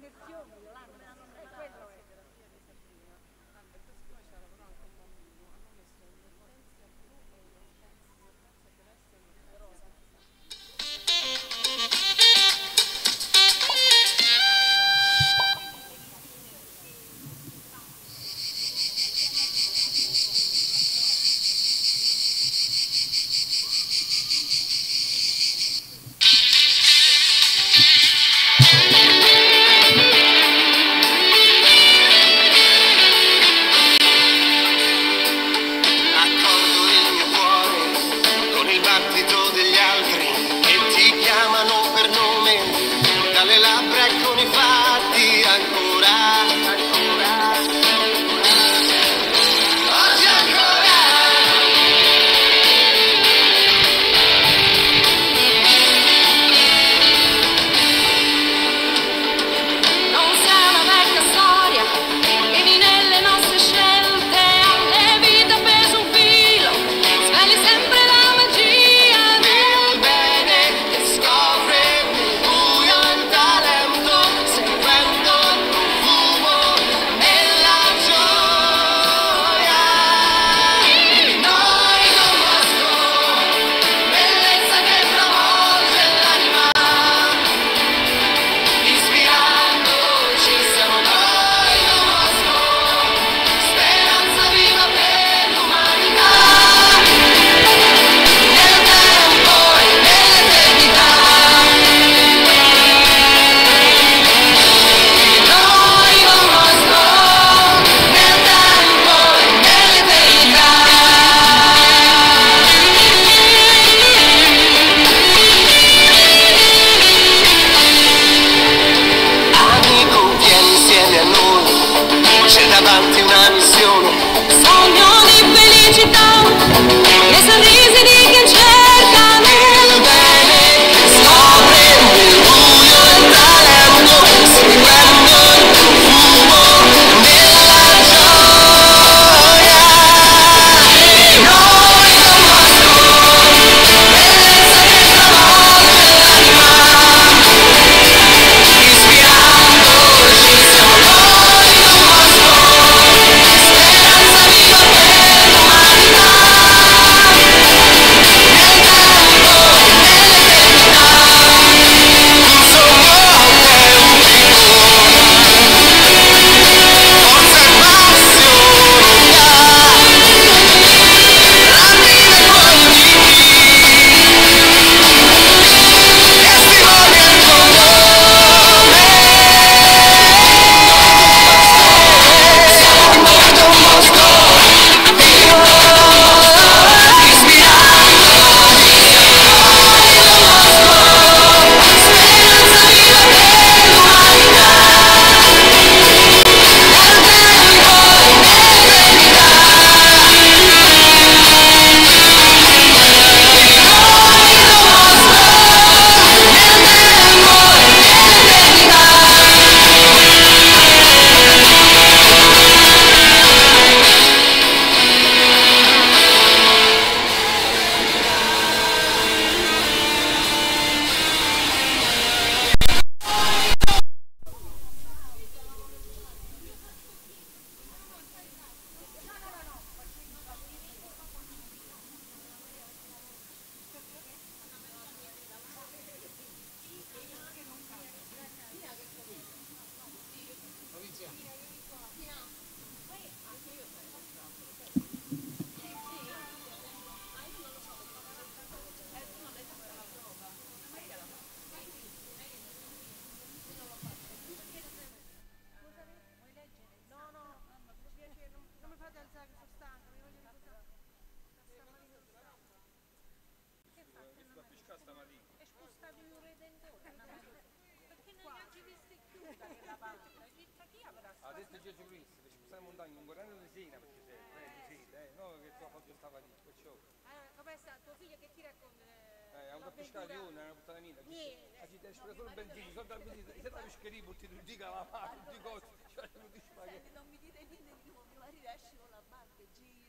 Adesso Gesù Cristo, ci possiamo montare un guarano di sera perché sei, no che tua foto stava lì, perciò. Come sta tuo figlio che ti racconta? Ha avuto a pescare una, una puttana mia. Ci deve spendere solo benzina, soltanto la benzina, se la pescheria porti tutti calamari, tutti cose, cioè non ti spaghetti. Non mi dite niente di nuovo, mio marito esce con la barca, giri.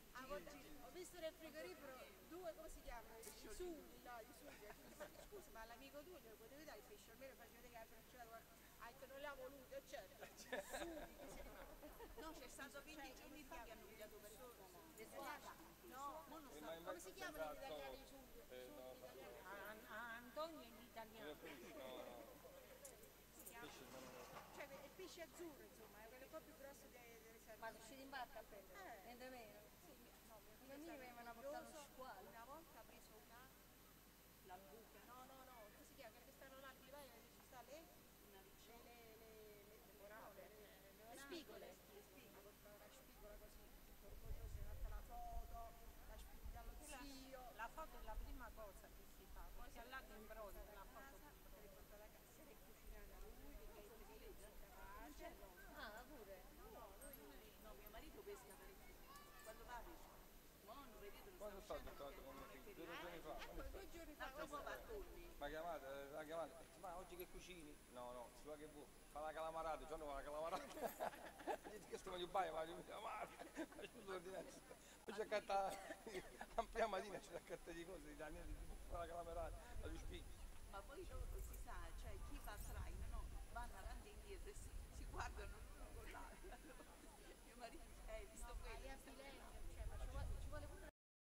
Ho visto nel frigorifero due, come si chiamano? I sughi, no, i sughi. Scusa, ma l'amico tuo glielo potevi dare il pesce? Almeno faccio vedere che la bracciata detto non l'ha voluto, certo. Subito si rimane. No, c'è stato 20 giorni fa che hanno pigliato persone. Le suore. No, mo non sta. Come si chiamano gli italiani sud? Antonio è l'italiano. Cioè il pesce azzurro, insomma, è quello un po' più grosso delle Ma sardine. ci rimbarca a prendere, niente meno. Sì, I miei venivano a portare lo squalo. una volta ha preso una lambuca, No, come si chiama? Quelle che stanno là a Livaia, ci sta le? una riccione. Le spigole. Le spigole, portava la spigola così, tutto orgoglioso, è fatta la foto, la spigola dallo zio. La foto è la prima cosa che si fa, poi se là ti imbrogli la foto. Se l'è portata a casa, se l'è cucinata lui, perché lei è capace. Ah, pure? No, mio marito pesca parecchio. Quando va pesca? No, non vedete lo Quando sta sto facendo con mio perché figlio? 2 giorni fa. Ecco, 2 giorni fa, l'altro po' va a torni. Ma chiamate, la chiamate, ma oggi che cucini? No, si fa che vuoi, fa la calamarata, giorno fa la calamarata. Dici che stiamo in baia, ma la calamata, faccio l'ordinanza. Poi c'è accatta, ampia mattina c'è accatta di cose, di Daniele, di fa la calamarata, la spighi. Ma poi si sa, cioè chi va a traino, no? Vanno avanti e indietro e si guardano l'uno con l'altro. Mio marito dice, hai visto quello? hai a Filenio, cioè, ma ci vuole pure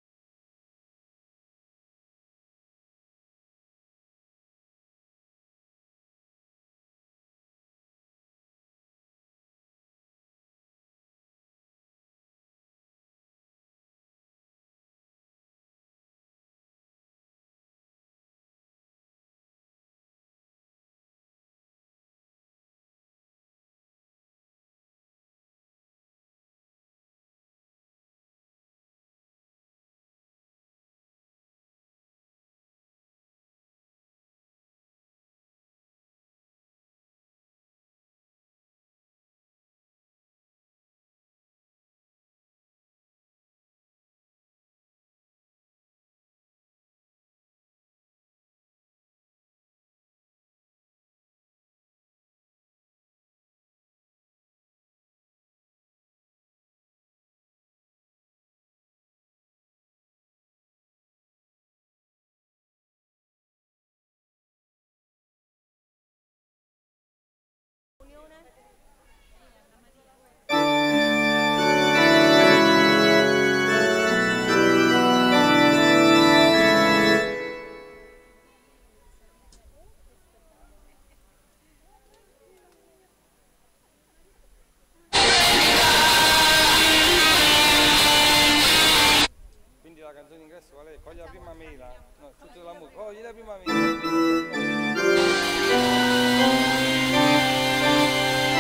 Quindi la canzone d'ingresso qual è? Cogli la prima mela, no, tutto la musica, cogli la prima mela.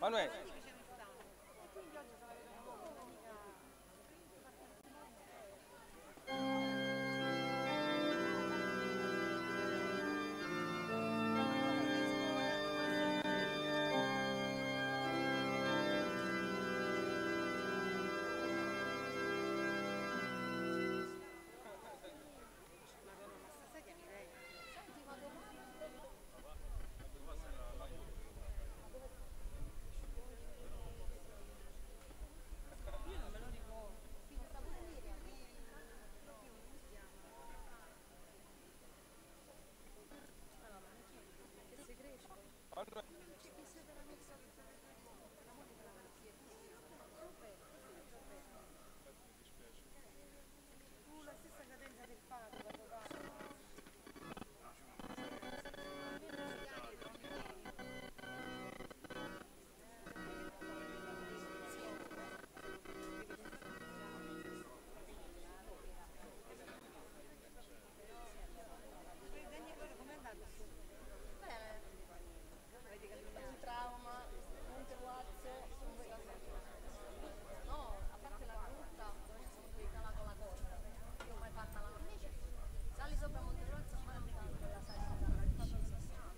Manuele, che ce ne stanno. E quindi oggi se la vedono loro, un'amica. Madonna, ma stasera chiami lei? Io non me lo ricordo. La stessa cadenza del padre quando parla. Daniele, com'è andato? Un trauma, molte guazze, no, a parte la brutta, dove ci sono due cala con la corda. Io mai fatta la invece. Sali sopra Monte Rosa, ma non tanto la salita, la discesa.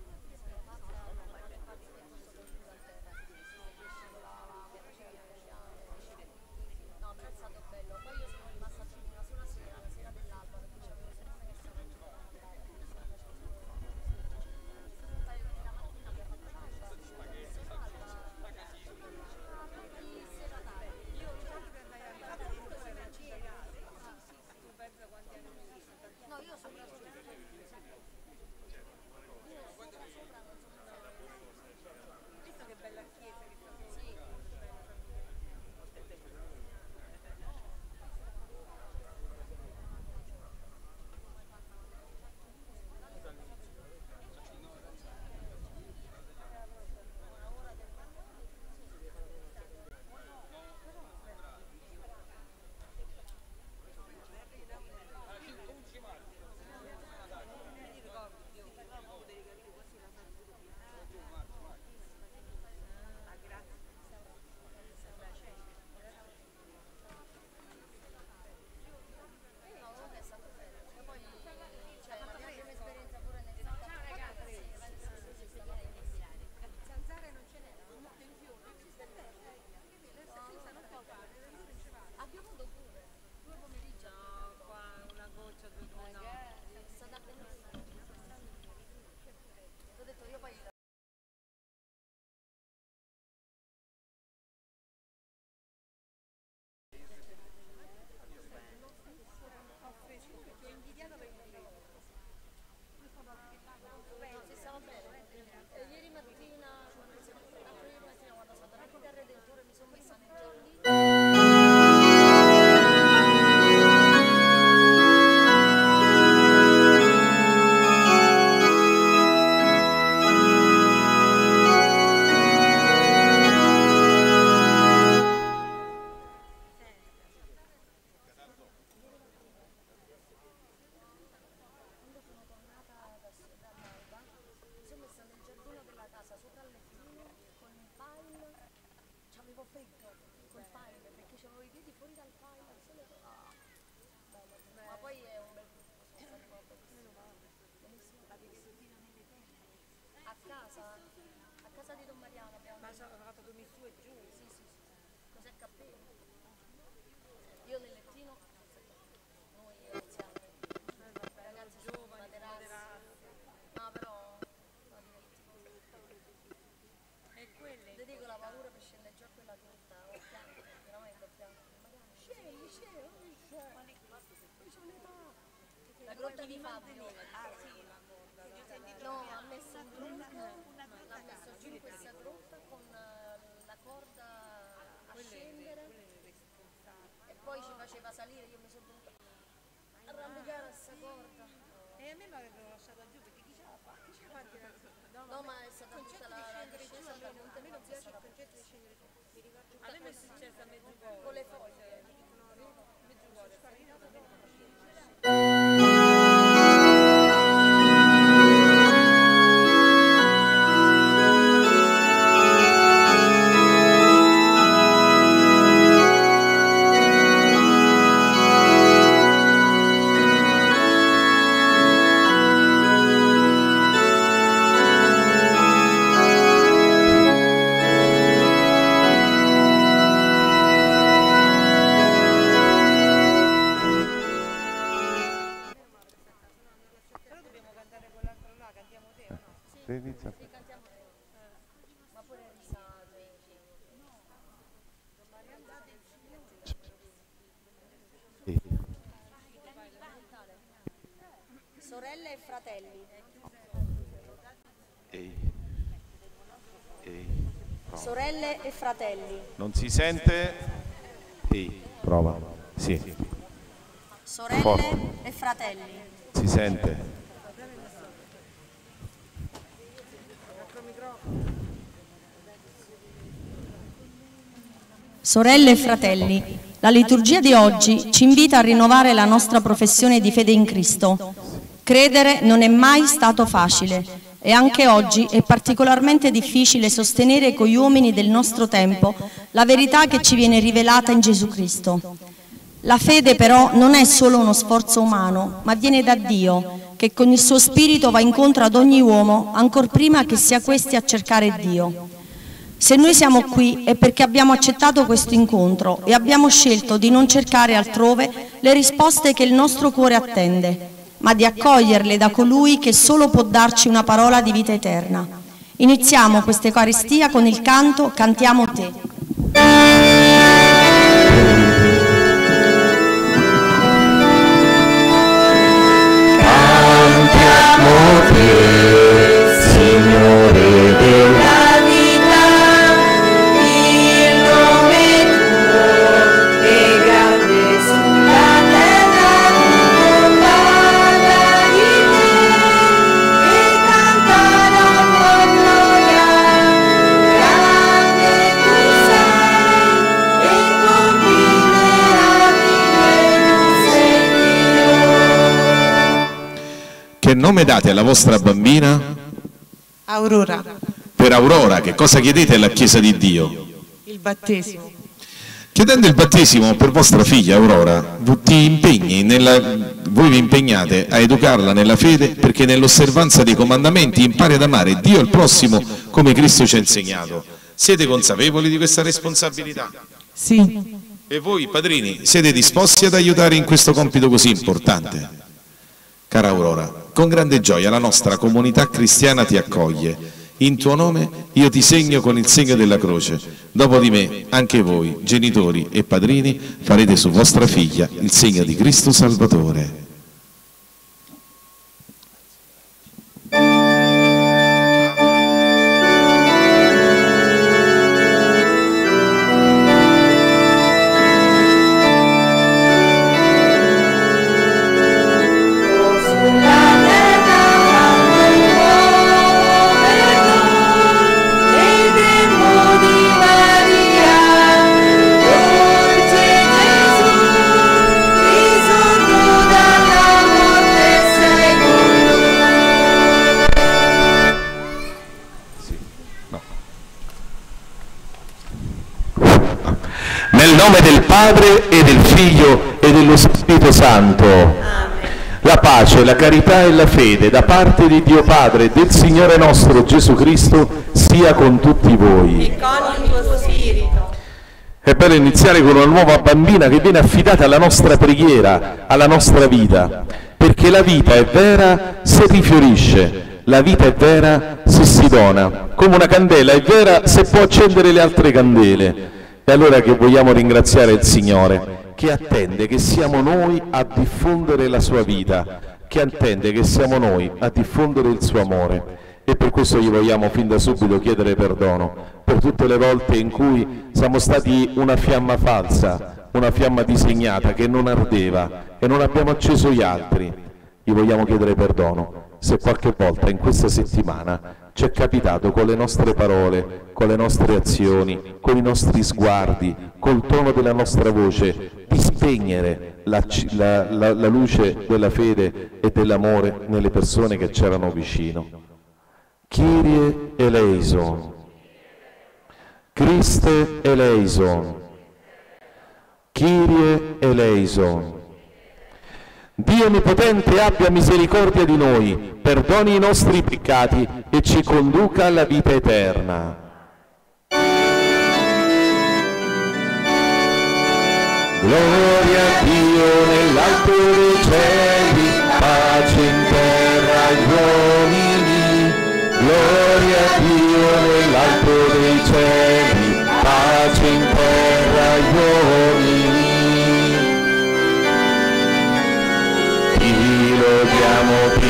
No, però è stato bello. Poi io sono rimasta fino a sola sera, la sera dell'alba, perché c'avevo sempre che stavo un paio di la mattina abbiamo fatto l'alba, di sera tardi. Io ricordo che andai a casa di due era spiegate. Tu pensa quanti anni mi sono. No, io sopra sopra. Io sopra sopra non sono andata. Visto che bella chiesa che sta sopra. Sì. No, comunque è stato bello. E poi cioè, la mia prima esperienza pure nel Zanzara non ce n'era? abbiamo avuto pure 2 pomeriggi. No, qua una goccia, due no. È stata bellissima. Ho detto io poi Fresco, perché ho invidiato per il freddo. no, si stava bene. Ieri mattina, quando siamo tornati, ieri mattina quando sono tornati dal Redentore mi sono messa nel giardino. Quando sono tornata dall'alba, mi sono messa nel giardino della casa sopra al lettino con il pile, c'avevo freddo col pile perché c'avevo i piedi fuori dal pile, al sole. Ah, bello. Ma poi è un bel gruppo, sono stati proprio bellissimo. A casa di Don Mariano abbiamo Ma sono fatto dormire su e giù. sì, sì, sì. Cos'è cappello? Io nel lettino, noi anziani, ragazzi Giovani, materassi. moderati. No, però no, divertito. E quelle? Ti dico la paura per scendere già quella tutta, ho pianto, veramente ho pianto. Scendi, scendi, scendi. La grotta di Fabio. Ah sì, la morda. No, ha messo un tronco, l'ha messo giù in questa grotta con la corda a scendere e poi ci faceva salire, io mi sono dovuta arrampicare a sta corda. E a me mi avevano lasciata giù perché chi ce la fa? Chi ce la fa a tirare su? No, ma è stata tutta la discesa da Monte A me non Rosa, è piace stata il concetto di scendere giù. Mi ricordo tutta a me mi è così, successo a mezzo con le foglie. mezzo cuore. Sorelle e fratelli. Sorelle e fratelli. Non si sente? Prova. Sì. Sorelle Forte. e fratelli. Si sente. Sorelle e fratelli, la liturgia di oggi ci invita a rinnovare la nostra professione di fede in Cristo. Credere non è mai stato facile e anche oggi è particolarmente difficile sostenere con gli uomini del nostro tempo la verità che ci viene rivelata in Gesù Cristo. La fede però non è solo uno sforzo umano, ma viene da Dio, che con il suo spirito va incontro ad ogni uomo, ancor prima che sia questi a cercare Dio. Se noi siamo qui è perché abbiamo accettato questo incontro e abbiamo scelto di non cercare altrove le risposte che il nostro cuore attende, ma di accoglierle da colui che solo può darci una parola di vita eterna. Iniziamo questa Eucaristia con il canto Cantiamo Te. Cantiamo Te, Signore della Che nome date alla vostra bambina? Aurora. Per Aurora, che cosa chiedete alla Chiesa di Dio? Il battesimo. Chiedendo il battesimo per vostra figlia Aurora, voi vi impegnate a educarla nella fede perché nell'osservanza dei comandamenti impari ad amare Dio e il prossimo come Cristo ci ha insegnato. Siete consapevoli di questa responsabilità? Sì. E voi, padrini, siete disposti ad aiutare in questo compito così importante? Cara Aurora, con grande gioia la nostra comunità cristiana ti accoglie. In tuo nome io ti segno con il segno della croce. Dopo di me, anche voi, genitori e padrini, farete su vostra figlia il segno di Cristo Salvatore. Nel nome del Padre e del Figlio e dello Spirito Santo. Amen. La pace, la carità e la fede da parte di Dio Padre e del Signore nostro Gesù Cristo sia con tutti voi. E con il tuo spirito. È bello iniziare con una nuova bambina che viene affidata alla nostra preghiera, alla nostra vita, perché la vita è vera se rifiorisce, la vita è vera se si dona, come una candela è vera se può accendere le altre candele. E allora che vogliamo ringraziare il Signore, che attende che siamo noi a diffondere la sua vita, che attende che siamo noi a diffondere il suo amore. E per questo gli vogliamo fin da subito chiedere perdono, per tutte le volte in cui siamo stati una fiamma falsa, una fiamma disegnata che non ardeva e non abbiamo acceso gli altri. Gli vogliamo chiedere perdono se qualche volta in questa settimana ci è capitato con le nostre parole, con le nostre azioni, con i nostri sguardi, col tono della nostra voce, di spegnere la luce della fede e dell'amore nelle persone che c'erano vicino. Kyrie eleison, Christe eleison, Kyrie eleison. Dio Onnipotente abbia misericordia di noi, perdoni i nostri peccati e ci conduca alla vita eterna. Gloria a Dio nell'alto dei cieli, pace in terra agli uomini. Gloria a Dio nell'alto dei cieli, pace in terra agli uomini. Ti lodiamo,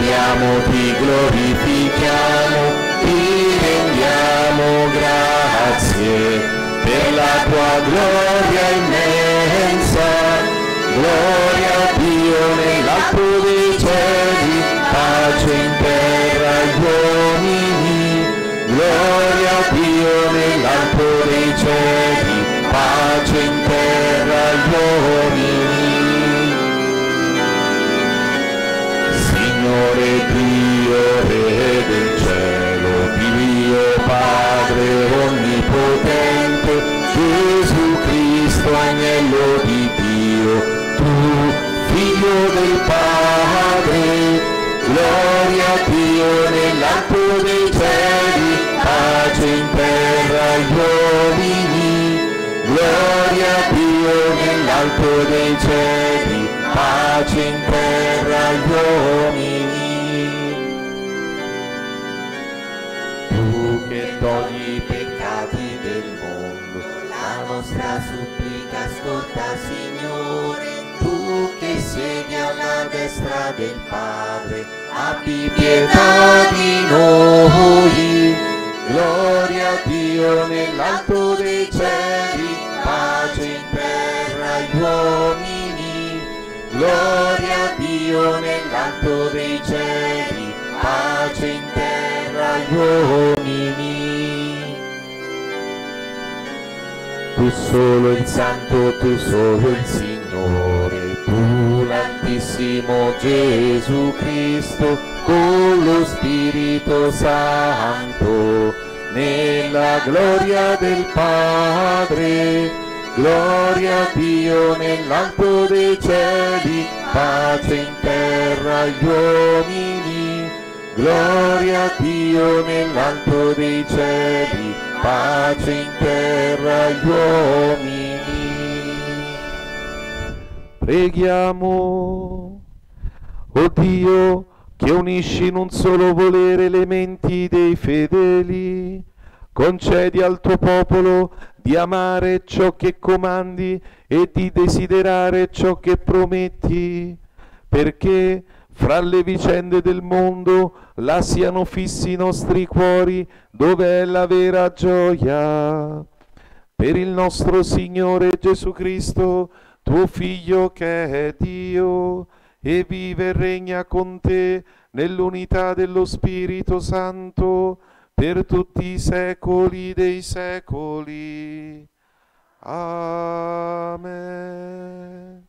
adoriamo, ti glorifichiamo, ti rendiamo grazie per la tua gloria immensa. Gloria a Dio nell'alto dei cieli, pace in terra agli uomini. Gloria a Dio nell'alto dei cieli, pace in terra agli uomini. Signore Dio, Re del cielo, Dio Padre onnipotente, Gesù Cristo, agnello di Dio, tu, Figlio del Padre. Gloria a Dio nell'alto dei cieli, pace in terra agli uomini. Gloria a Dio nell'alto dei cieli, pace in terra agli uomini. Tu che togli i peccati del mondo, la nostra supplica ascolta, Signore. Tu che siedi alla destra del Padre, abbi pietà di noi. Gloria a Dio nell'alto dei cieli, pace in terra agli uomini. Gloria a Dio nell'alto dei cieli, pace in terra agli uomini. Tu solo il Santo, tu solo il Signore, tu l'Altissimo Gesù Cristo, con lo Spirito Santo, nella gloria del Padre. Gloria a Dio nell'alto dei cieli, pace in terra agli uomini. Gloria a Dio nell'alto dei cieli, pace in terra agli uomini. Preghiamo. O Dio, che unisci in un solo volere le menti dei fedeli, concedi al tuo popolo di amare ciò che comandi e di desiderare ciò che prometti, perché fra le vicende del mondo là siano fissi i nostri cuori, dove è la vera gioia. Per il nostro Signore Gesù Cristo, tuo Figlio che è Dio, e vive e regna con te nell'unità dello Spirito Santo, per tutti i secoli dei secoli. Amen.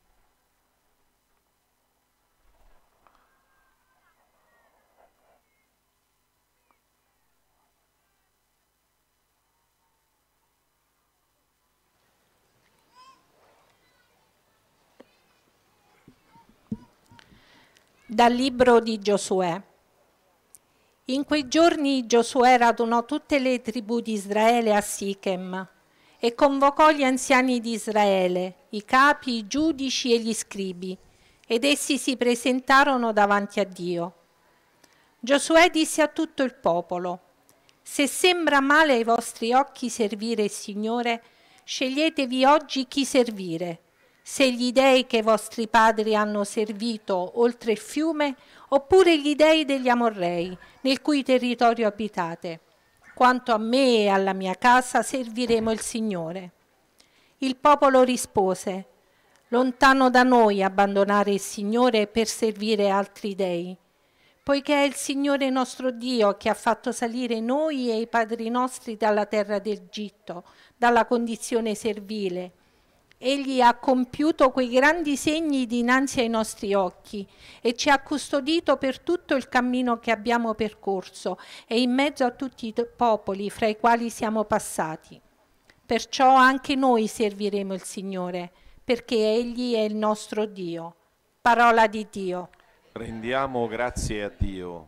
Dal libro di Giosuè. In quei giorni Giosuè radunò tutte le tribù di Israele a Sichem e convocò gli anziani di Israele, i capi, i giudici e gli scribi, ed essi si presentarono davanti a Dio. Giosuè disse a tutto il popolo: se sembra male ai vostri occhi servire il Signore, sceglietevi oggi chi servire, se gli dei che i vostri padri hanno servito oltre il fiume, oppure gli dei degli Amorrei, nel cui territorio abitate. Quanto a me e alla mia casa serviremo il Signore. Il popolo rispose: lontano da noi abbandonare il Signore per servire altri dei, poiché è il Signore nostro Dio che ha fatto salire noi e i padri nostri dalla terra d'Egitto, dalla condizione servile. Egli ha compiuto quei grandi segni dinanzi ai nostri occhi e ci ha custodito per tutto il cammino che abbiamo percorso e in mezzo a tutti i popoli fra i quali siamo passati. Perciò anche noi serviremo il Signore, perché Egli è il nostro Dio. Parola di Dio. Rendiamo grazie a Dio.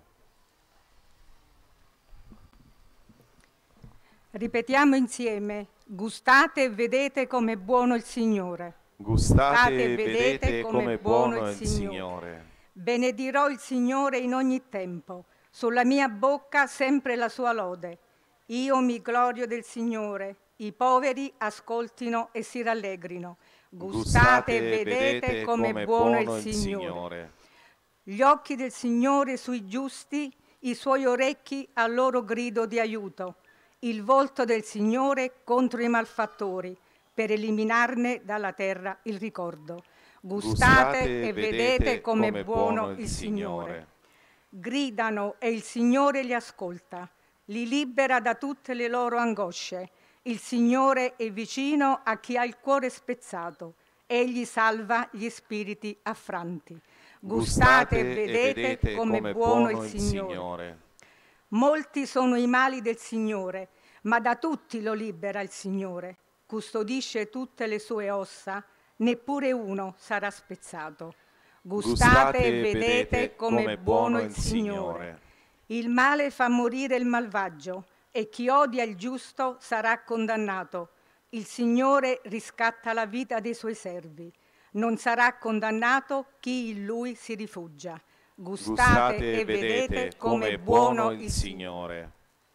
Ripetiamo insieme: gustate e vedete com'è buono il Signore. Gustate e vedete com'è buono il Signore. Benedirò il Signore in ogni tempo, sulla mia bocca sempre la sua lode. Io mi glorio del Signore, i poveri ascoltino e si rallegrino. Gustate e vedete com'è buono il Signore. Gli occhi del Signore sui giusti, i suoi orecchi al loro grido di aiuto, il volto del Signore contro i malfattori, per eliminarne dalla terra il ricordo. Gustate e vedete com'è buono il Signore. Gridano e il Signore li ascolta, li libera da tutte le loro angosce. Il Signore è vicino a chi ha il cuore spezzato, egli salva gli spiriti affranti. Gustate e vedete com'è buono il Signore. Molti sono i mali del Signore, ma da tutti lo libera il Signore. Custodisce tutte le sue ossa, neppure uno sarà spezzato. Gustate e vedete com'è buono il Signore. Il male fa morire il malvagio, e chi odia il giusto sarà condannato. Il Signore riscatta la vita dei suoi servi. Non sarà condannato chi in Lui si rifugia. Gustate e vedete com'è buono il Signore.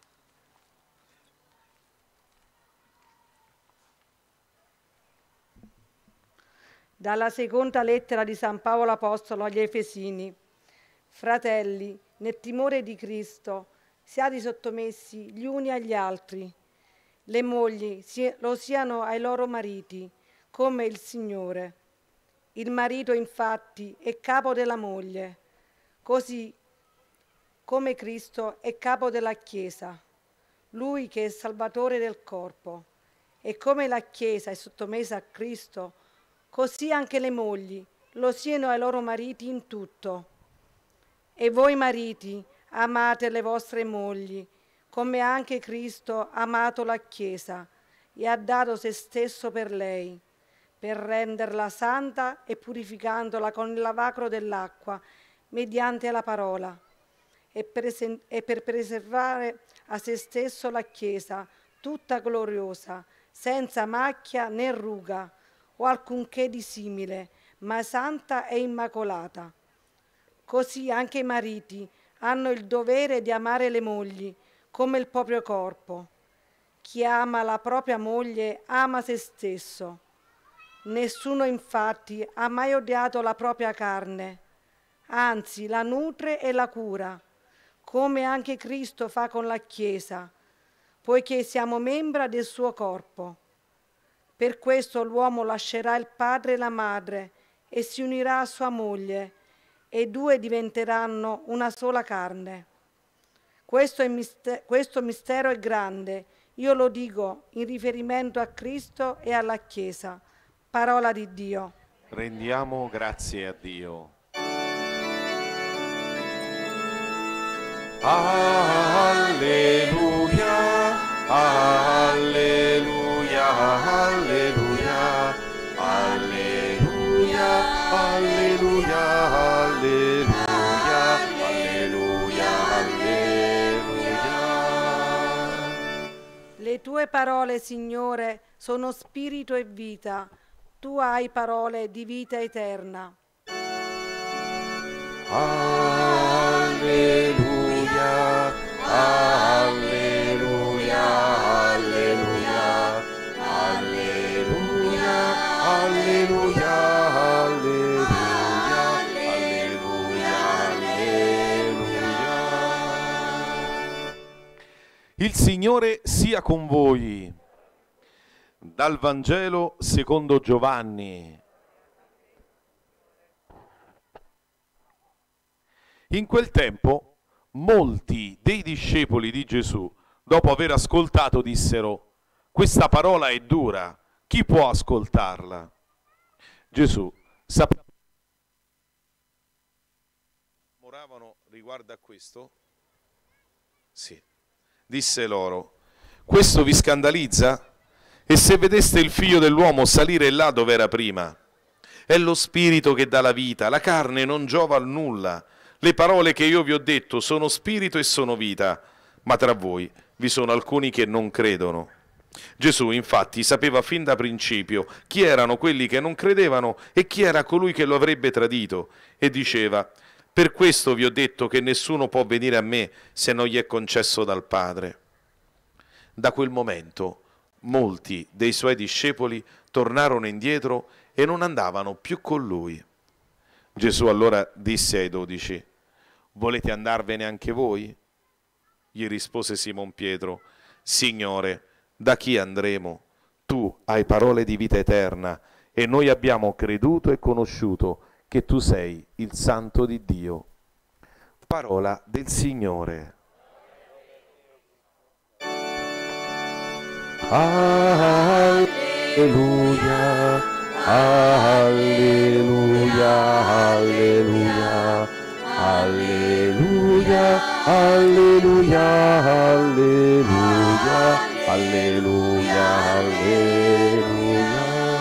Dalla seconda lettera di San Paolo Apostolo agli Efesini. Fratelli, nel timore di Cristo, siate sottomessi gli uni agli altri. Le mogli lo siano ai loro mariti, come il Signore. Il marito, infatti, è capo della moglie, così come Cristo è capo della Chiesa, Lui che è Salvatore del corpo. E come la Chiesa è sottomessa a Cristo, così anche le mogli lo siano ai loro mariti in tutto. E voi mariti, amate le vostre mogli, come anche Cristo ha amato la Chiesa e ha dato se stesso per lei, per renderla santa e purificandola con il lavacro dell'acqua mediante la parola, e per preservare a se stesso la Chiesa, tutta gloriosa, senza macchia né ruga, o alcunché di simile, ma santa e immacolata. Così anche i mariti hanno il dovere di amare le mogli come il proprio corpo. Chi ama la propria moglie ama se stesso. Nessuno infatti ha mai odiato la propria carne, anzi la nutre e la cura, come anche Cristo fa con la Chiesa, poiché siamo membra del suo corpo. Per questo l'uomo lascerà il padre e la madre e si unirà a sua moglie, e due diventeranno una sola carne. Questo mistero è grande, io lo dico in riferimento a Cristo e alla Chiesa. Parola di Dio. Rendiamo grazie a Dio. Alleluia, alleluia, alleluia, alleluia, alleluia, alleluia, alleluia, alleluia. Le tue parole, Signore, sono spirito e vita. Tu hai parole di vita eterna. Alleluia, alleluia, alleluia, alleluia, alleluia, alleluia, alleluia, alleluia. Il Signore sia con voi. Dal Vangelo secondo Giovanni. In quel tempo molti dei discepoli di Gesù, dopo aver ascoltato, dissero: questa parola è dura, chi può ascoltarla? Gesù sapeva che moravano riguardo a questo? Sì. Disse loro: questo vi scandalizza? E se vedeste il figlio dell'uomo salire là dove era prima? È lo spirito che dà la vita, la carne non giova a nulla. Le parole che io vi ho detto sono spirito e sono vita, ma tra voi vi sono alcuni che non credono. Gesù infatti sapeva fin da principio chi erano quelli che non credevano e chi era colui che lo avrebbe tradito, e diceva: per questo vi ho detto che nessuno può venire a me se non gli è concesso dal Padre. Da quel momento molti dei suoi discepoli tornarono indietro e non andavano più con lui. Gesù allora disse ai 12: volete andarvene anche voi? Gli rispose Simon Pietro: Signore, da chi andremo? Tu hai parole di vita eterna e noi abbiamo creduto e conosciuto che tu sei il Santo di Dio. Parola del Signore. Alleluia, alleluia, alleluia, alleluia, alleluia, alleluia, alleluia, alleluia.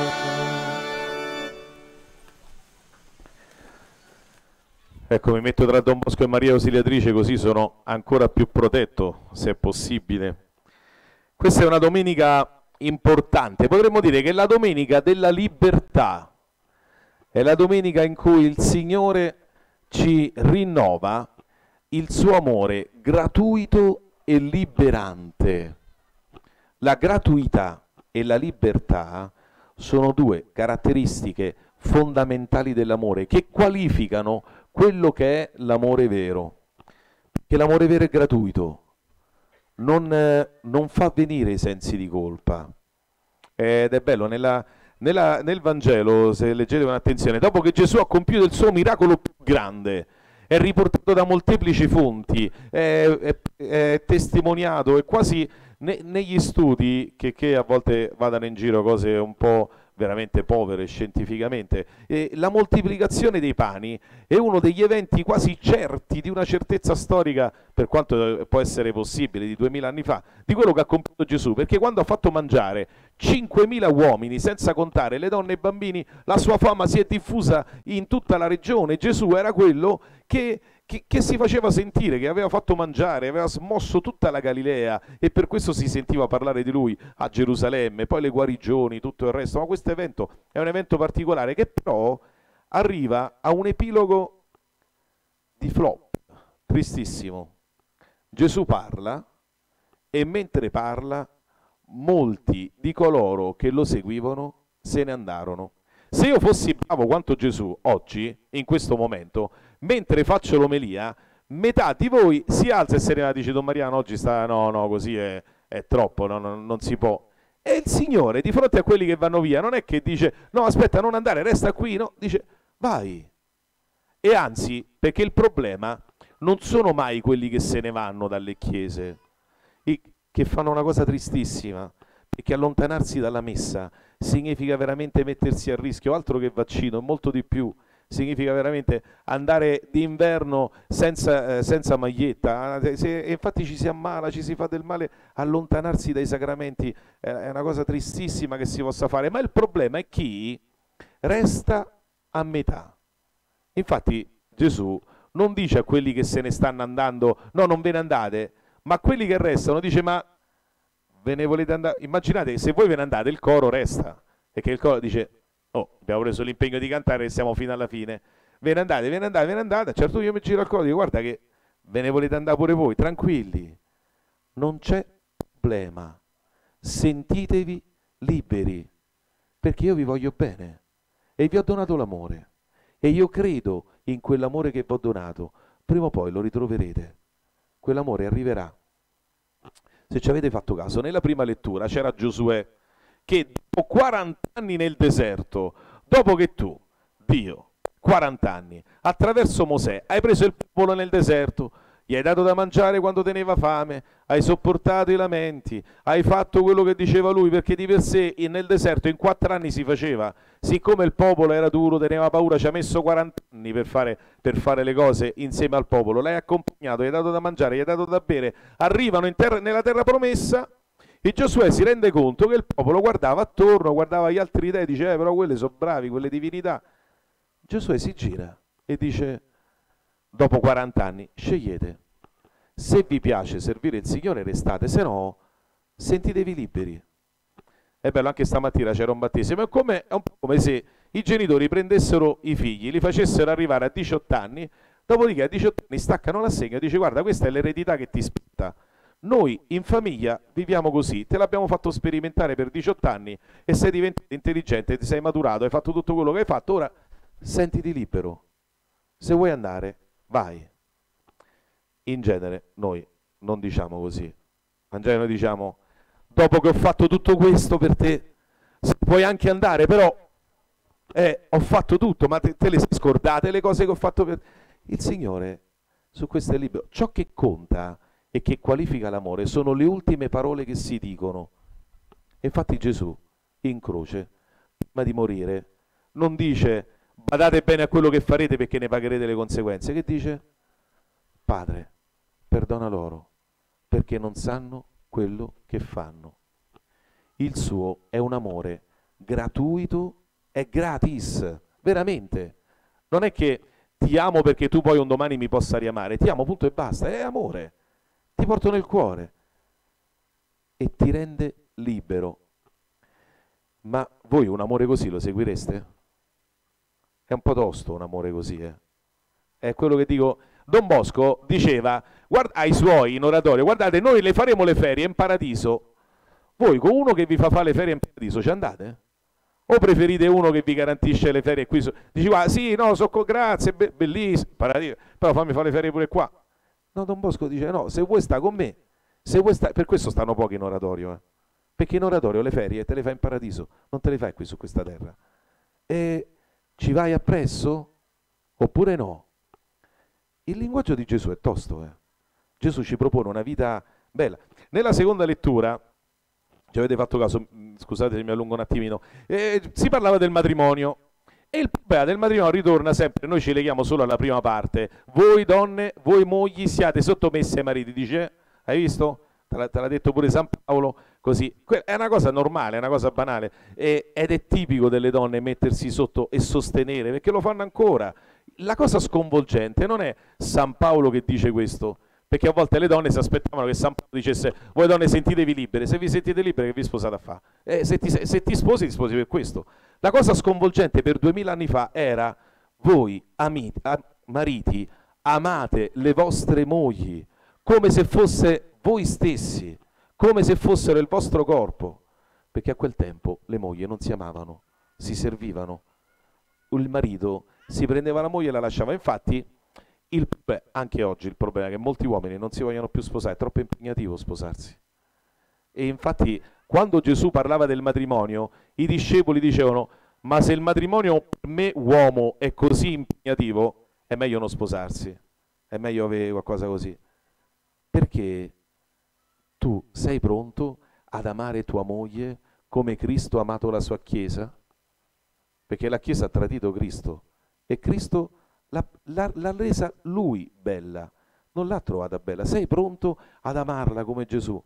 Ecco, mi metto tra Don Bosco e Maria Ausiliatrice, così sono ancora più protetto, se è possibile. Questa è una domenica importante, potremmo dire che è la domenica della libertà, è la domenica in cui il Signore ci rinnova il suo amore gratuito e liberante. La gratuità e la libertà sono due caratteristiche fondamentali dell'amore che qualificano quello che è l'amore vero, perché l'amore vero è gratuito, non fa venire i sensi di colpa. Ed è bello, nel Vangelo, se leggete con attenzione, dopo che Gesù ha compiuto il suo miracolo più grande, è riportato da molteplici fonti, è testimoniato, è quasi negli studi che a volte vadano in giro cose un po' veramente povere scientificamente, la moltiplicazione dei pani è uno degli eventi quasi certi di una certezza storica, per quanto può essere possibile, di 2000 anni fa, di quello che ha compiuto Gesù, perché quando ha fatto mangiare 5.000 uomini, senza contare le donne e i bambini, la sua fama si è diffusa in tutta la regione. Gesù era quello che si faceva sentire, che aveva fatto mangiare, aveva smosso tutta la Galilea, e per questo si sentiva parlare di lui a Gerusalemme, poi le guarigioni, tutto il resto. Ma questo evento è un evento particolare che però arriva a un epilogo di flop, tristissimo. Gesù parla e mentre parla molti di coloro che lo seguivano se ne andarono. Se io fossi bravo quanto Gesù oggi, in questo momento, mentre faccio l'omelia, metà di voi si alza e se ne va, dice: Don Mariano oggi sta, no, così è troppo, non si può. E il Signore di fronte a quelli che vanno via non è che dice: no, aspetta, non andare, resta qui, no, dice: vai. E anzi, perché il problema non sono mai quelli che se ne vanno dalle chiese, che fanno una cosa tristissima, perché allontanarsi dalla messa significa veramente mettersi a rischio, altro che vaccino, molto di più. Significa veramente andare d'inverno senza maglietta, e infatti ci si ammala, ci si fa del male. Allontanarsi dai sacramenti è una cosa tristissima che si possa fare, ma il problema è chi resta a metà. Infatti Gesù non dice a quelli che se ne stanno andando: no, non ve ne andate, ma a quelli che restano dice: ma ve ne volete andare? Immaginate che se voi ve ne andate il coro resta, e che il coro dice: oh, abbiamo preso l'impegno di cantare e siamo fino alla fine, ve ne andate, ve ne andate, ve ne andate. A un certo punto io mi giro al coro e dico: guarda che ve ne volete andare pure voi, tranquilli, non c'è problema, sentitevi liberi, perché io vi voglio bene e vi ho donato l'amore, e io credo in quell'amore che vi ho donato. Prima o poi lo ritroverete, quell'amore arriverà. Se ci avete fatto caso, nella prima lettura c'era Giosuè che dopo 40 anni nel deserto, dopo che tu, Dio, 40 anni, attraverso Mosè, hai preso il popolo nel deserto, gli hai dato da mangiare quando teneva fame, hai sopportato i lamenti, hai fatto quello che diceva lui, perché di per sé nel deserto in 4 anni si faceva. Siccome il popolo era duro, teneva paura, ci ha messo 40 anni per fare le cose insieme al popolo. L'hai accompagnato, gli hai dato da mangiare, gli hai dato da bere, arrivano nella terra promessa. E Giosuè si rende conto che il popolo guardava attorno, guardava gli altri dei, dice: però quelli sono bravi, quelle divinità. Giosuè si gira e dice: dopo 40 anni scegliete, se vi piace servire il Signore restate, se no sentitevi liberi. È bello, anche stamattina c'era un battesimo, è un po' come se i genitori prendessero i figli, li facessero arrivare a 18 anni, dopodiché a 18 anni staccano l'assegno e dice: guarda, questa è l'eredità che ti spetta. Noi in famiglia viviamo così, te l'abbiamo fatto sperimentare per 18 anni e sei diventato intelligente, ti sei maturato, hai fatto tutto quello che hai fatto, ora sentiti libero, se vuoi andare, vai. In genere noi non diciamo così. In genere noi diciamo, dopo che ho fatto tutto questo per te, puoi anche andare, però ho fatto tutto, ma te le sei scordate le cose che ho fatto per te? Il Signore su questo è libero. Ciò che conta e che qualifica l'amore sono le ultime parole che si dicono. Infatti Gesù in croce, prima di morire, non dice badate bene a quello che farete perché ne pagherete le conseguenze. Che dice? Padre, perdona loro perché non sanno quello che fanno. Il suo è un amore gratuito, è gratis, veramente. Non è che ti amo perché tu poi un domani mi possa riamare, ti amo punto e basta, è amore, ti porto nel cuore e ti rende libero. Ma voi un amore così lo seguireste? È un po' tosto un amore così, È quello che dico. Don Bosco diceva ai suoi in oratorio, guardate, noi le faremo le ferie in paradiso, voi con uno che vi fa fare le ferie in paradiso ci andate? O preferite uno che vi garantisce le ferie qui? Dici, sì, no, grazie, bellissimo, paradiso, però fammi fare le ferie pure qua. No, Don Bosco dice, no, se vuoi sta con me, se vuoi sta... per questo stanno pochi in oratorio, perché in oratorio le ferie te le fai in paradiso, non te le fai qui su questa terra. E ci vai appresso? Oppure no? Il linguaggio di Gesù è tosto, Gesù ci propone una vita bella. Nella seconda lettura, ci avete fatto caso, scusate se mi allungo un attimino, si parlava del matrimonio e il problema del matrimonio ritorna sempre, noi ci leghiamo solo alla prima parte, voi donne, voi mogli siate sottomesse ai mariti, dice, hai visto? Te l'ha detto pure San Paolo, così. È una cosa normale, è una cosa banale, ed è tipico delle donne mettersi sotto e sostenere, perché lo fanno ancora. La cosa sconvolgente non è San Paolo che dice questo, perché a volte le donne si aspettavano che San Paolo dicesse voi donne sentitevi libere, se vi sentite libere che vi sposate a fare? Se ti sposi per questo. La cosa sconvolgente per 2000 anni fa era voi mariti amate le vostre mogli come se fosse voi stessi, come se fossero il vostro corpo, perché a quel tempo le mogli non si amavano, si servivano. Il marito si prendeva la moglie e la lasciava. Infatti, anche oggi il problema è che molti uomini non si vogliono più sposare, è troppo impegnativo sposarsi. E infatti, quando Gesù parlava del matrimonio, i discepoli dicevano, ma se il matrimonio per me uomo è così impegnativo, è meglio non sposarsi, è meglio avere qualcosa così. Perché tu sei pronto ad amare tua moglie come Cristo ha amato la sua Chiesa? Perché la Chiesa ha tradito Cristo e Cristo l'ha resa lui bella, non l'ha trovata bella. Sei pronto ad amarla come Gesù?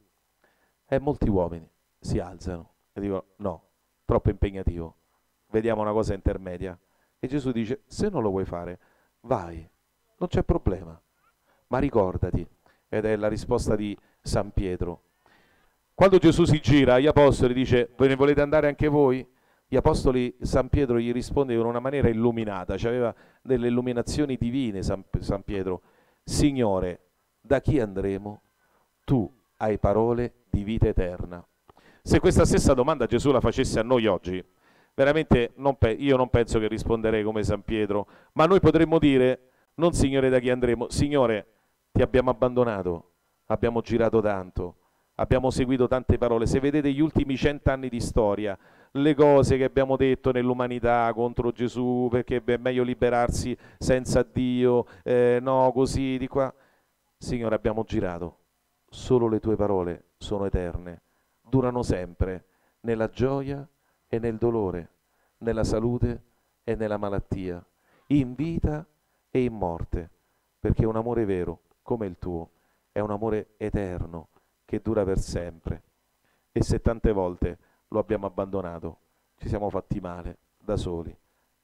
E molti uomini si alzano e dicono no, troppo impegnativo, vediamo una cosa intermedia. E Gesù dice, se non lo vuoi fare, vai, non c'è problema, ma ricordati, ed è la risposta di San Pietro. Quando Gesù si gira agli apostoli dice, ve ne volete andare anche voi? Gli apostoli, San Pietro gli risponde in una maniera illuminata, cioè aveva delle illuminazioni divine San Pietro. Signore, da chi andremo? Tu hai parole di vita eterna. Se questa stessa domanda Gesù la facesse a noi oggi, veramente io non penso che risponderei come San Pietro, ma noi potremmo dire, non Signore da chi andremo, Signore ti abbiamo abbandonato, abbiamo girato tanto, abbiamo seguito tante parole. Se vedete gli ultimi 100 anni di storia, le cose che abbiamo detto nell'umanità contro Gesù, perché è meglio liberarsi senza Dio, no, così, di qua. Signore, abbiamo girato, solo le tue parole sono eterne, durano sempre, nella gioia e nel dolore, nella salute e nella malattia, in vita e in morte, perché un amore vero come il tuo è un amore eterno che dura per sempre. E se tante volte lo abbiamo abbandonato, ci siamo fatti male da soli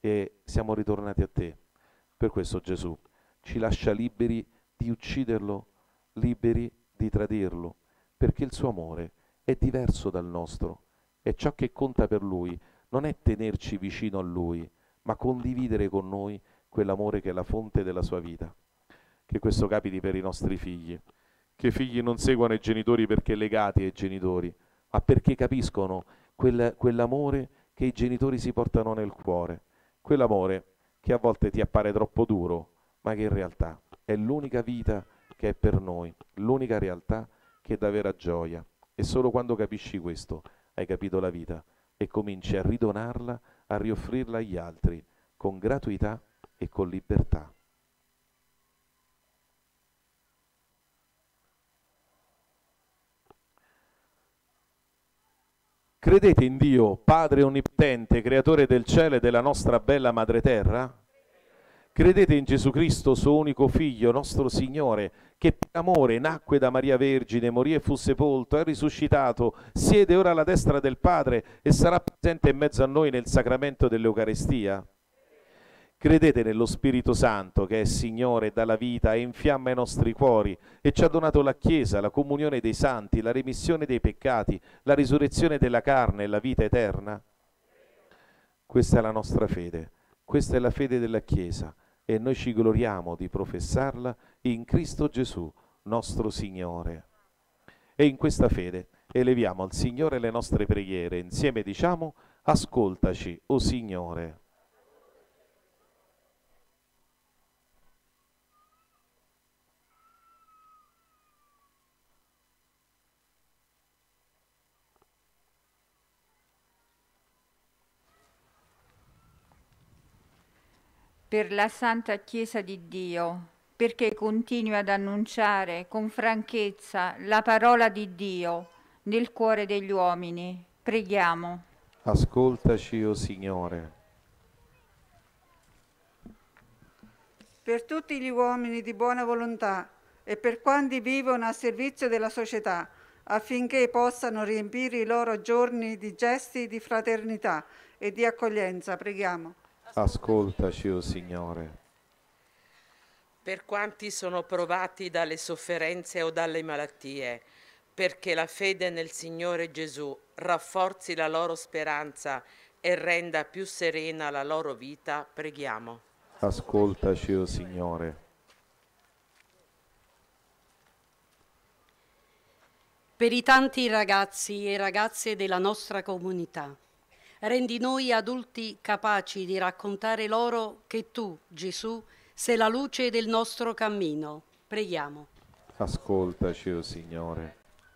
e siamo ritornati a te. Per questo Gesù ci lascia liberi di ucciderlo, liberi di tradirlo, perché il suo amore è diverso dal nostro e ciò che conta per lui non è tenerci vicino a lui, ma condividere con noi quell'amore che è la fonte della sua vita. Che questo capiti per i nostri figli, che i figli non seguano i genitori perché legati ai genitori, ma perché capiscono quell'amore che i genitori si portano nel cuore, quell'amore che a volte ti appare troppo duro, ma che in realtà è l'unica vita che è per noi, l'unica realtà che dà vera gioia. E solo quando capisci questo hai capito la vita e cominci a ridonarla, a rioffrirla agli altri con gratuità e con libertà. Credete in Dio, Padre Onnipotente, Creatore del cielo e della nostra bella Madre Terra? Credete in Gesù Cristo, suo unico Figlio, nostro Signore, che per amore nacque da Maria Vergine, morì e fu sepolto, è risuscitato, siede ora alla destra del Padre e sarà presente in mezzo a noi nel sacramento dell'Eucaristia? Credete nello Spirito Santo, che è Signore e dà la vita e infiamma i nostri cuori e ci ha donato la Chiesa, la comunione dei santi, la remissione dei peccati, la risurrezione della carne e la vita eterna? Questa è la nostra fede, questa è la fede della Chiesa e noi ci gloriamo di professarla in Cristo Gesù, nostro Signore. E in questa fede eleviamo al Signore le nostre preghiere, insieme diciamo: ascoltaci, o Signore. Per la Santa Chiesa di Dio, perché continui ad annunciare con franchezza la parola di Dio nel cuore degli uomini, preghiamo. Ascoltaci, o Signore. Per tutti gli uomini di buona volontà e per quanti vivono a servizio della società, affinché possano riempire i loro giorni di gesti di fraternità e di accoglienza, preghiamo. Ascoltaci, o Signore. Per quanti sono provati dalle sofferenze o dalle malattie, perché la fede nel Signore Gesù rafforzi la loro speranza e renda più serena la loro vita, preghiamo. Ascoltaci, o Signore. Per i tanti ragazzi e ragazze della nostra comunità, rendi noi adulti capaci di raccontare loro che tu, Gesù, sei la luce del nostro cammino. Preghiamo. Ascoltaci, o Signore.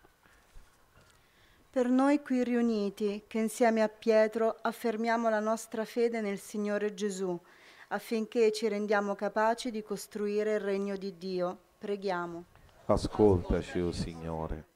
Per noi qui riuniti, che insieme a Pietro affermiamo la nostra fede nel Signore Gesù, affinché ci rendiamo capaci di costruire il regno di Dio. Preghiamo. Ascoltaci, o Signore.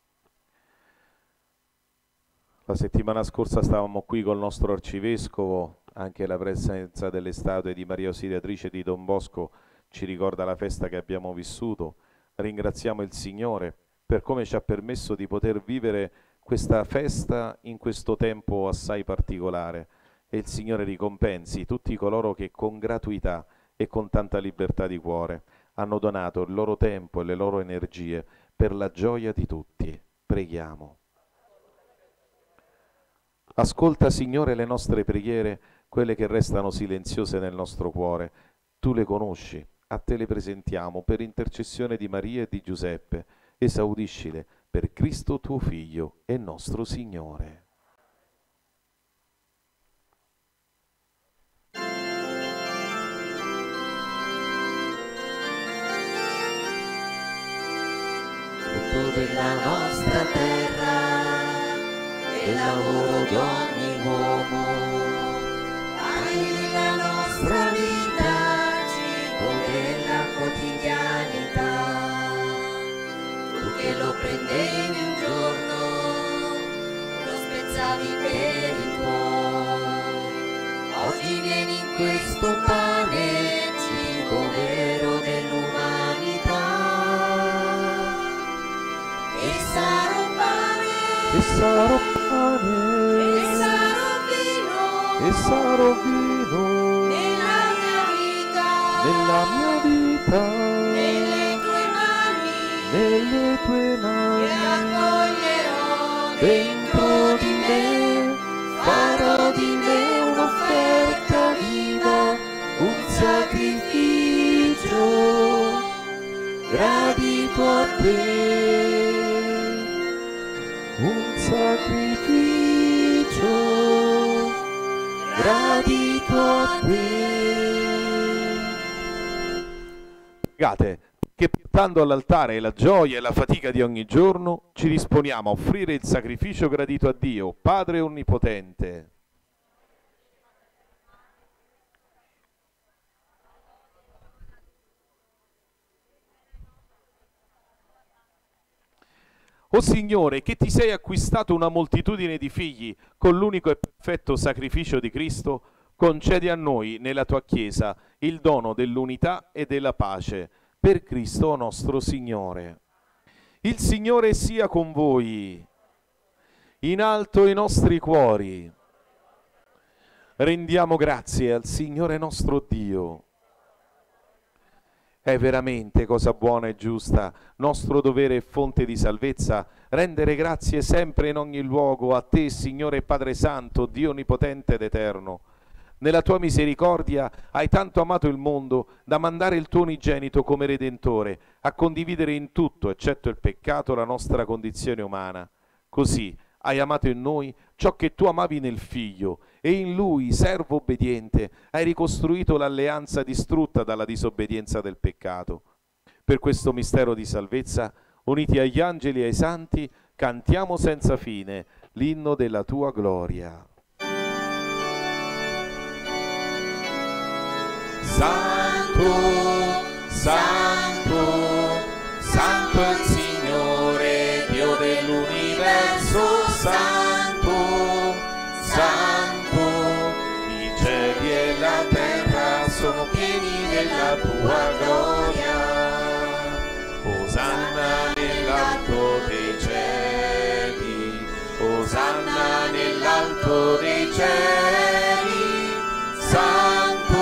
La settimana scorsa stavamo qui col nostro arcivescovo, anche la presenza delle statue di Maria Ausiliatrice di Don Bosco ci ricorda la festa che abbiamo vissuto. Ringraziamo il Signore per come ci ha permesso di poter vivere questa festa in questo tempo assai particolare, e il Signore ricompensi tutti coloro che con gratuità e con tanta libertà di cuore hanno donato il loro tempo e le loro energie per la gioia di tutti. Preghiamo. Ascolta, Signore, le nostre preghiere, quelle che restano silenziose nel nostro cuore. Tu le conosci, a te le presentiamo per intercessione di Maria e di Giuseppe. Esaudiscile per Cristo tuo Figlio e nostro Signore. Frutto della nostra terra, il lavoro di ogni uomo, pane della nostra vita, cibo della quotidianità. Tu che lo prendevi un giorno, lo spezzavi per i tuoi. Oggi vieni in questo pane, cibo vero dell'umanità. E sarò pane, e sarò pane, e sarò vino, e sarò vino nella mia vita, nelle tue mani, ti accoglierò dentro di me, farò di me un'offerta viva, un sacrificio gradito a te. un sacrificio gradito a te. pregate che portando all'altare la gioia e la fatica di ogni giorno ci disponiamo a offrire il sacrificio gradito a Dio, Padre Onnipotente. O Signore, che ti sei acquistato una moltitudine di figli con l'unico e perfetto sacrificio di Cristo, concedi a noi, nella tua Chiesa, il dono dell'unità e della pace, per Cristo nostro Signore. Il Signore sia con voi, in alto i nostri cuori. Rendiamo grazie al Signore nostro Dio. È veramente cosa buona e giusta, nostro dovere e fonte di salvezza, rendere grazie sempre in ogni luogo a te, Signore Padre Santo, Dio Onnipotente ed Eterno. Nella tua misericordia hai tanto amato il mondo da mandare il tuo unigenito come Redentore, a condividere in tutto, eccetto il peccato, la nostra condizione umana. Così hai amato in noi ciò che tu amavi nel Figlio, e in Lui, servo obbediente, hai ricostruito l'alleanza distrutta dalla disobbedienza del peccato. Per questo mistero di salvezza, uniti agli angeli e ai santi, cantiamo senza fine l'inno della tua gloria. Santo, Santo, Santo è il Signore, Dio dell'universo, Santo, Santo, i cieli e la terra sono pieni della tua gloria. Osanna nell'alto dei cieli, Osanna nell'alto dei cieli, Santo,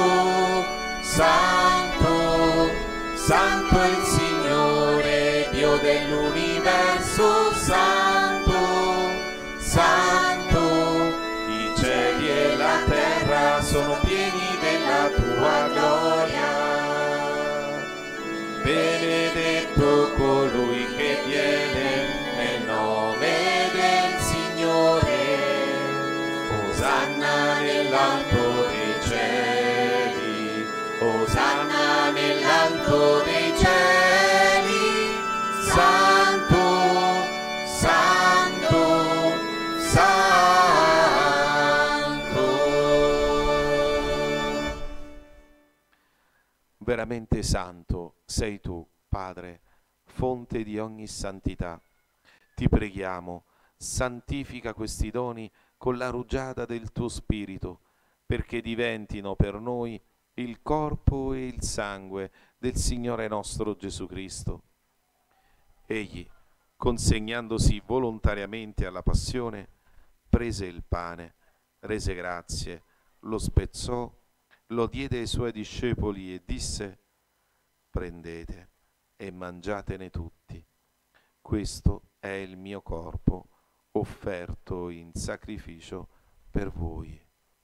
Santo, Santo è il Signore, Dio dell'universo, Santo, Santo, i cieli e la terra sono pieni della tua gloria. Benedetto colui che viene nel nome del Signore, Osanna nell'alto dei cieli, Osanna nell'alto dei cieli, Santo, Santo, Santo. Veramente santo sei tu, Padre, fonte di ogni santità. Ti preghiamo, santifica questi doni con la rugiada del tuo Spirito, perché diventino per noi il corpo e il sangue del Signore nostro Gesù Cristo. Egli, consegnandosi volontariamente alla passione, prese il pane, rese grazie, lo spezzò, lo diede ai suoi discepoli e disse: prendete e mangiatene tutti. Questo è il mio corpo, offerto in sacrificio per voi.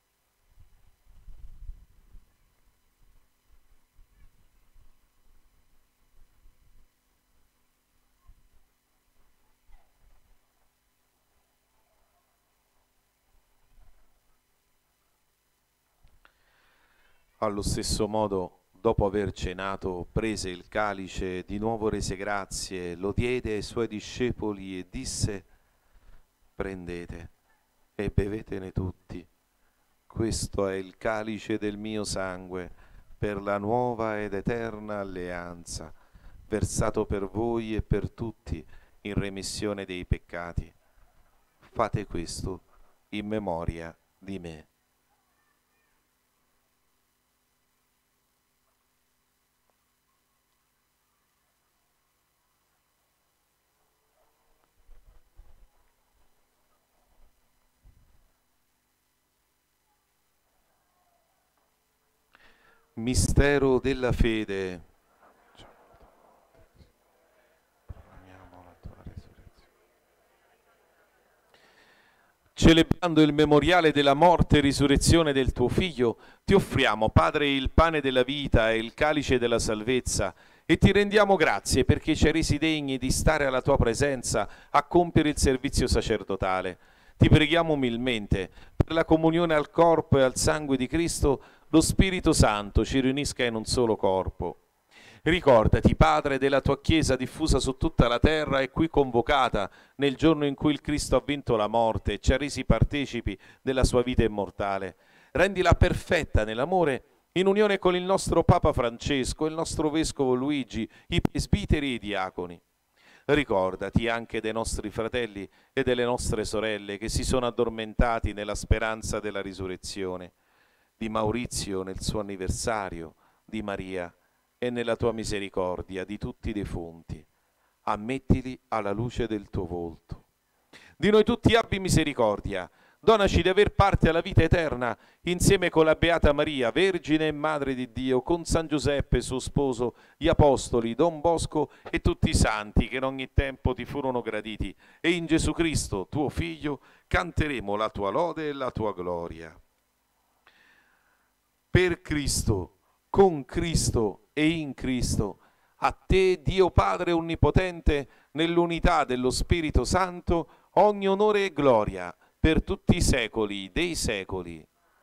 Allo stesso modo, dopo aver cenato, prese il calice, di nuovo rese grazie, lo diede ai suoi discepoli e disse: prendete e bevetene tutti. Questo è il calice del mio sangue, per la nuova ed eterna alleanza, versato per voi e per tutti in remissione dei peccati. Fate questo in memoria di me. Mistero della fede. Celebrando il memoriale della morte e risurrezione del tuo Figlio, ti offriamo, Padre, il pane della vita e il calice della salvezza, e ti rendiamo grazie perché ci hai resi degni di stare alla tua presenza a compiere il servizio sacerdotale. Ti preghiamo umilmente, per la comunione al corpo e al sangue di Cristo, lo Spirito Santo ci riunisca in un solo corpo. Ricordati, Padre, della tua Chiesa diffusa su tutta la terra e qui convocata nel giorno in cui il Cristo ha vinto la morte e ci ha resi partecipi della sua vita immortale. Rendila perfetta nell'amore in unione con il nostro Papa Francesco, il nostro Vescovo Luigi, i presbiteri e i diaconi. Ricordati anche dei nostri fratelli e delle nostre sorelle che si sono addormentati nella speranza della risurrezione, di Maurizio nel suo anniversario, di Maria e nella tua misericordia di tutti i defunti. Ammettili alla luce del tuo volto. Di noi tutti abbi misericordia. Donaci di aver parte alla vita eterna insieme con la Beata Maria, Vergine e Madre di Dio, con San Giuseppe, suo sposo, gli Apostoli, Don Bosco e tutti i santi che in ogni tempo ti furono graditi. E in Gesù Cristo, tuo Figlio, canteremo la tua lode e la tua gloria. Per Cristo, con Cristo e in Cristo, a te, Dio Padre Onnipotente, nell'unità dello Spirito Santo, ogni onore e gloria, per tutti i secoli dei secoli.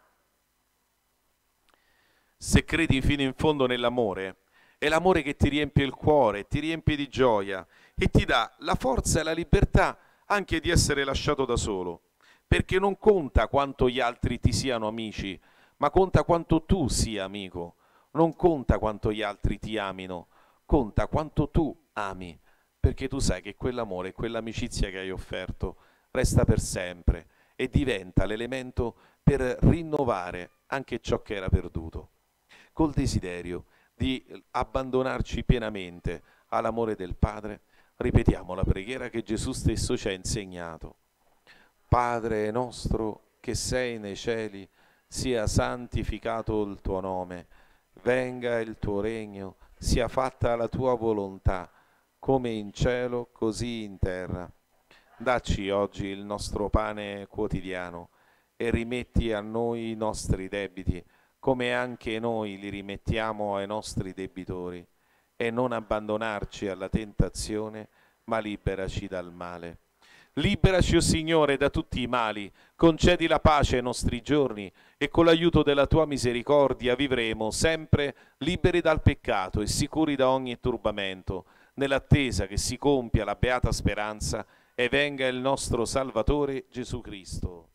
Se credi fino in fondo nell'amore, è l'amore che ti riempie il cuore, ti riempie di gioia e ti dà la forza e la libertà anche di essere lasciato da solo, perché non conta quanto gli altri ti siano amici, ma conta quanto tu sia amico. Non conta quanto gli altri ti amino, conta quanto tu ami, perché tu sai che quell'amore, quell'amicizia che hai offerto resta per sempre e diventa l'elemento per rinnovare anche ciò che era perduto, col desiderio di abbandonarci pienamente all'amore del Padre. Ripetiamo la preghiera che Gesù stesso ci ha insegnato. Padre nostro che sei nei cieli, sia santificato il tuo nome, venga il tuo regno, sia fatta la tua volontà, come in cielo così in terra. Dacci oggi il nostro pane quotidiano e rimetti a noi i nostri debiti, come anche noi li rimettiamo ai nostri debitori, e non abbandonarci alla tentazione, ma liberaci dal male. Liberaci, o Signore, da tutti i mali, concedi la pace ai nostri giorni e con l'aiuto della tua misericordia vivremo sempre liberi dal peccato e sicuri da ogni turbamento, nell'attesa che si compia la beata speranza e venga il nostro Salvatore Gesù Cristo.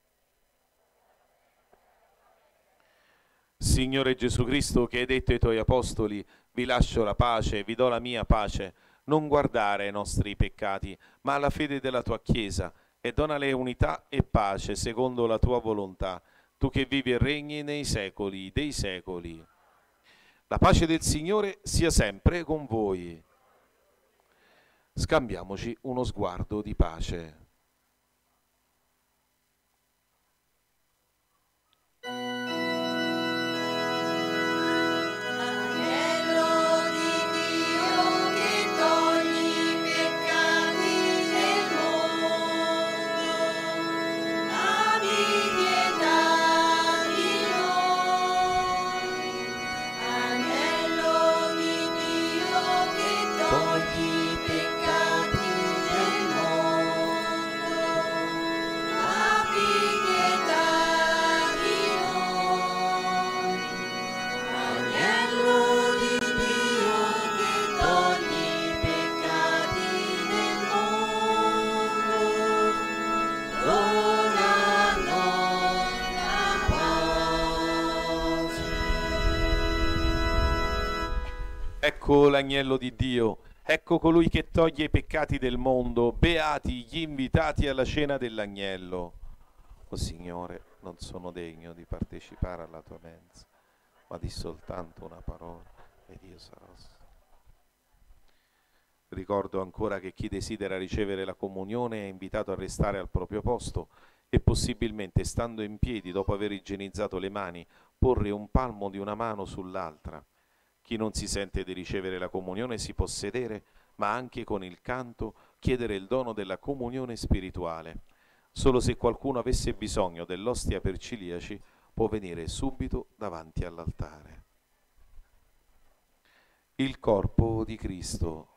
Signore Gesù Cristo, che hai detto ai tuoi apostoli, vi lascio la pace, vi do la mia pace, non guardare ai nostri peccati, ma alla fede della tua Chiesa, e donale unità e pace secondo la tua volontà, tu che vivi e regni nei secoli dei secoli. La pace del Signore sia sempre con voi. Scambiamoci uno sguardo di pace. Ecco l'agnello di Dio, ecco colui che toglie i peccati del mondo, beati gli invitati alla cena dell'agnello. O Signore, non sono degno di partecipare alla tua mensa, ma di soltanto una parola ed io sarò. Ricordo ancora che chi desidera ricevere la comunione è invitato a restare al proprio posto e possibilmente, stando in piedi dopo aver igienizzato le mani, porre un palmo di una mano sull'altra. Chi non si sente di ricevere la comunione si può sedere, ma anche con il canto chiedere il dono della comunione spirituale. Solo se qualcuno avesse bisogno dell'ostia per ciliaci può venire subito davanti all'altare. Il corpo di Cristo.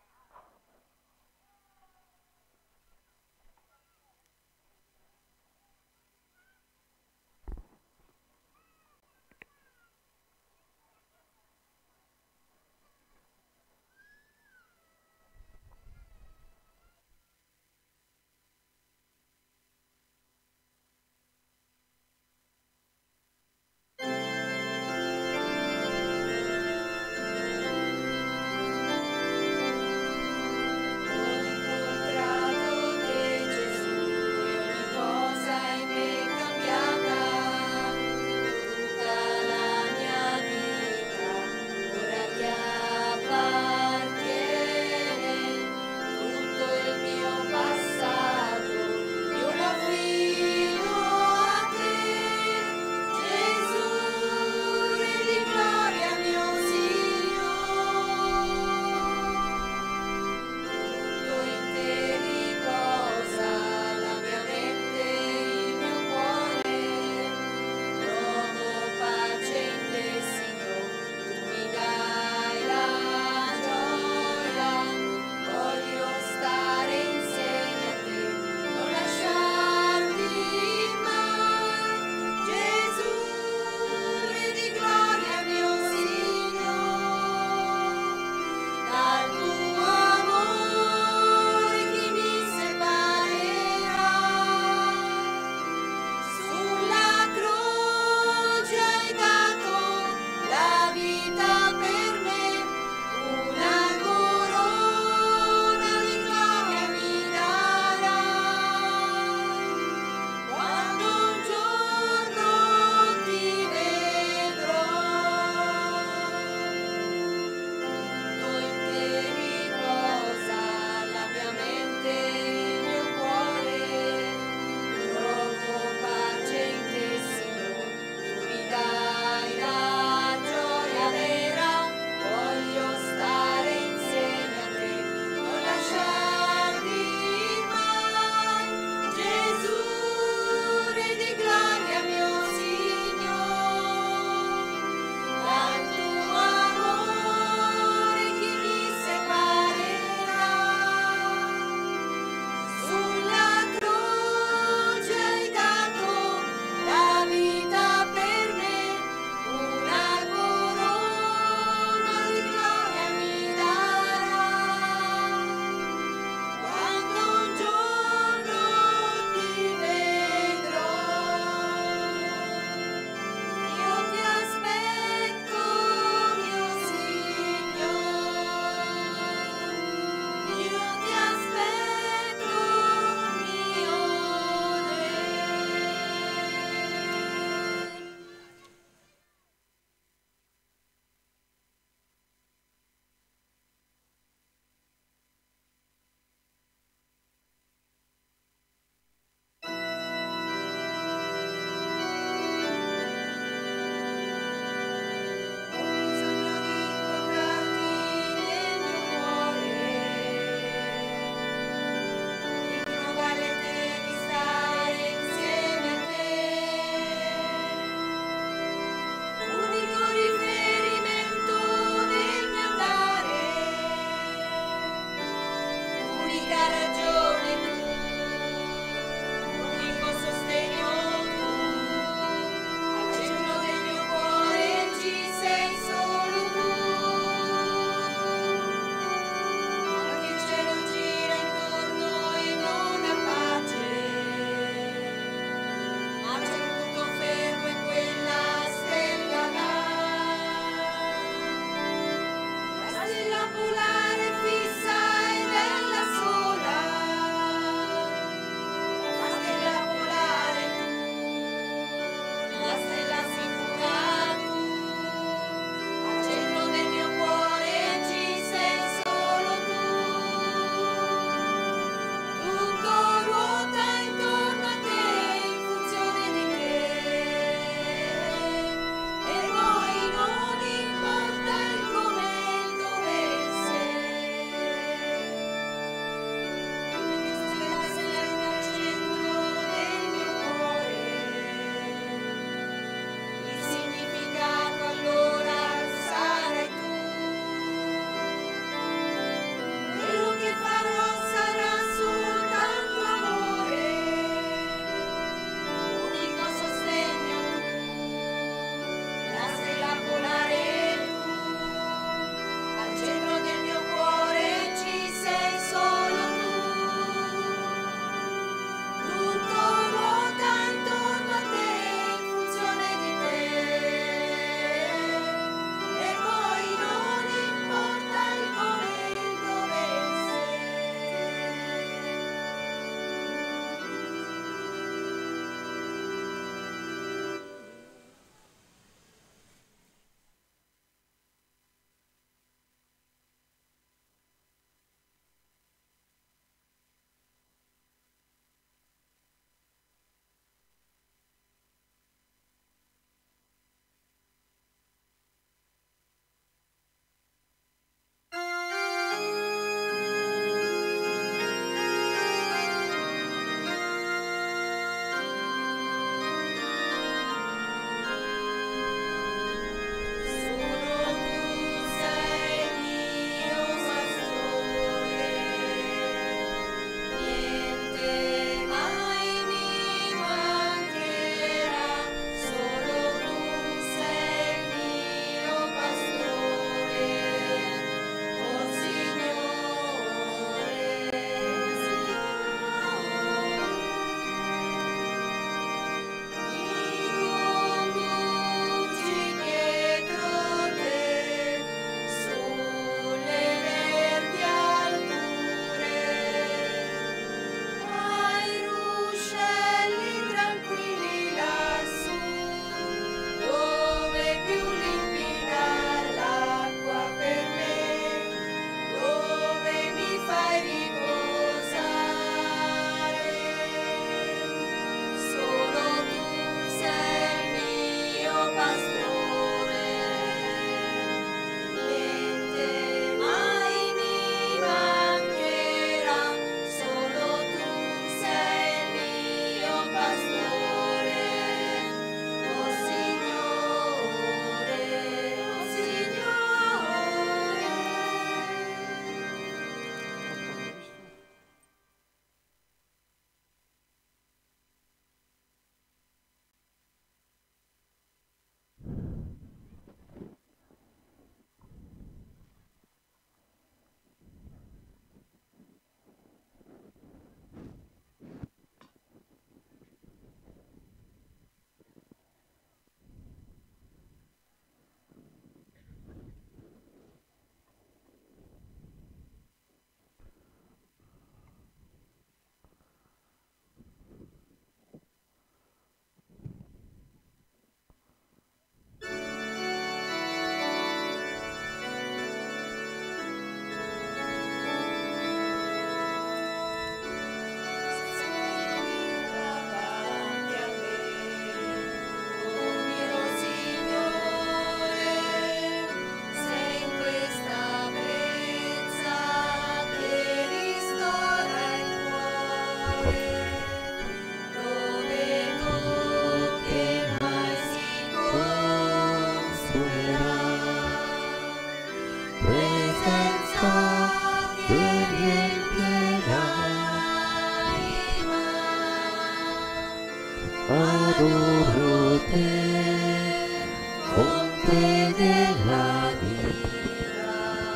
adoro te, fonte della vita,